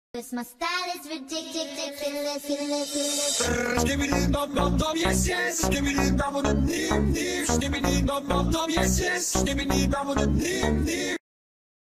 Cause my style is ridiculous. Skibbidi dum dum dum, yes yes. Skibbidi dum dum dim dim. Skibbidi dum dum dum, yes yes. Skibbidi dum dum dim dim.